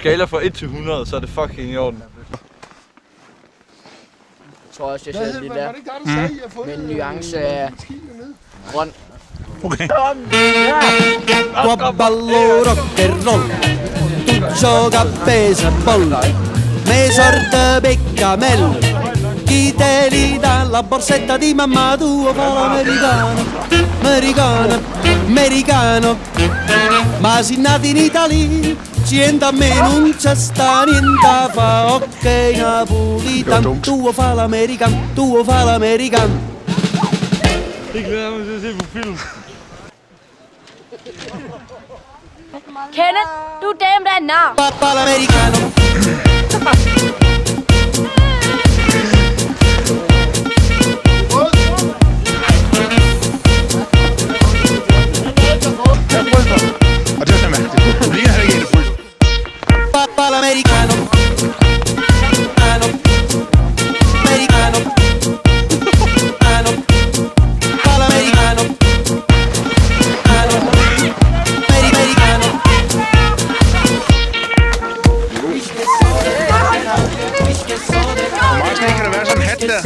skala fra 1 til 100, så er det fucking i orden. Jeg tror også, jeg ser lidt der. Med en nuance af grøn. Okay. Tua ballo rock and roll, tu gioca a baseball, me sorte beccamello, chi te li dà la borsetta di mamma tua fa l'americano, americano, americano, ma si nati in Italia, sienta a me non c'è sta niente fa, ok napolitan, tu fa l'americano, tu fa l'americano. Det glæder mig til at se på film. Kenneth, du er dame, der er nar. Papà l'americano. Og det var simpelthen mærkeligt. Du ligner heller ikke en fryser. Papà l'americano. Americano. Hvor meget sne kan der være sådan en hat der?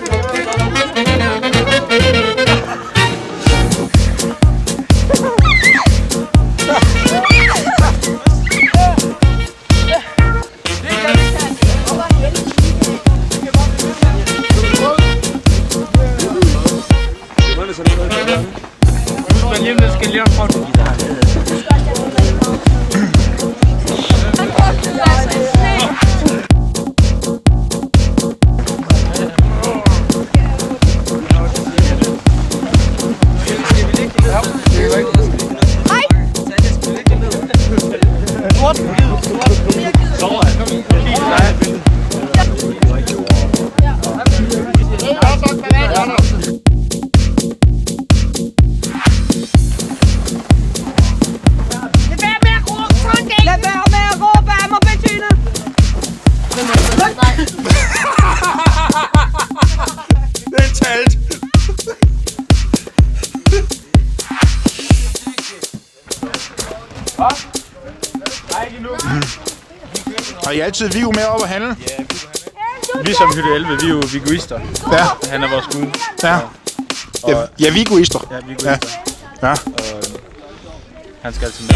Har I altid Viggo med op at handle? Ja, ligesom Hytte 11, vi er jo Viggoister. Ja. Han er vores gud. Ja. Ja, Viggoister. Ja, Viggoister. Ja. Og han skal altid med.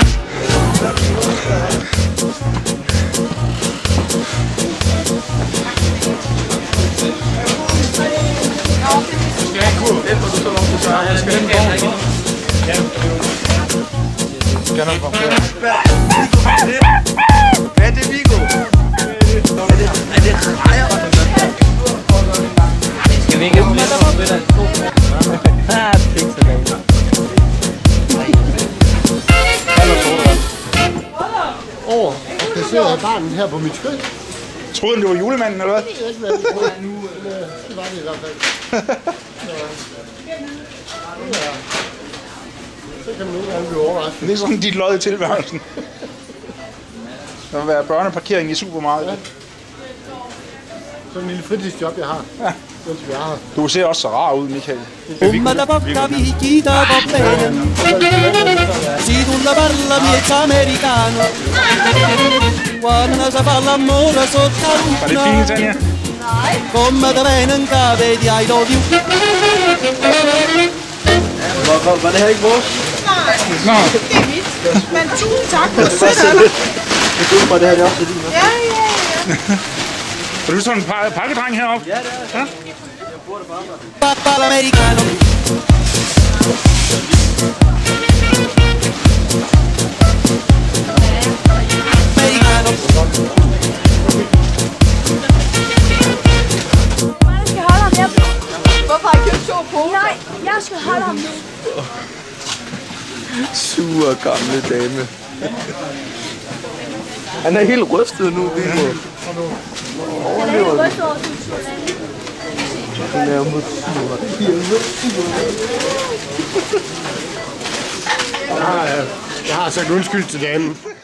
Skal jeg have en kurv? Det får du så lov til at svare. Jeg skal have en kurv. Ja. Skal nok komme på. Hvad er det, Viggo? Er det rejer? Skal vi ikke have lidt på spiller? Ja, det er ikke så galt. Jeg ser jeg barnet her på mit skød. Troede det var julemanden, eller hvad? Jeg ved ikke, hvad det var nu. Det var det i hvert fald. Så kan man nogle gange blive overrasket. Det er sådan dit lod i tilværelsen. Der vil være børneparkering i supermarkedet. Sådan en lille fritidsjob, jeg har. Ja. Du ser også så rar ud, Michael. Umma da bocca picchita va bene, si tu la parla miezza americano, quando si fa l'amore sotto Var det la fint, Tanja? come da venen cave di I love you. Var det her ikke vores? Nå. Det er mit. Men tusind tak for sødt af dig. Jeg tror bare, det her er også din. Ja, ja, ja. Er du sådan en pakkedreng heroppe? Ja, det er. Ja? Papà l'americano. Americano. Jeg skal holde ham her. Hvorfor har I købt 2 poser? Nej, jeg skal holde ham nu. Sure gamle dame. Han er helt rystet nu, Viggo. Han er helt rystet over sin chokolade. Han er mod Jeg har sagt undskyld til damen.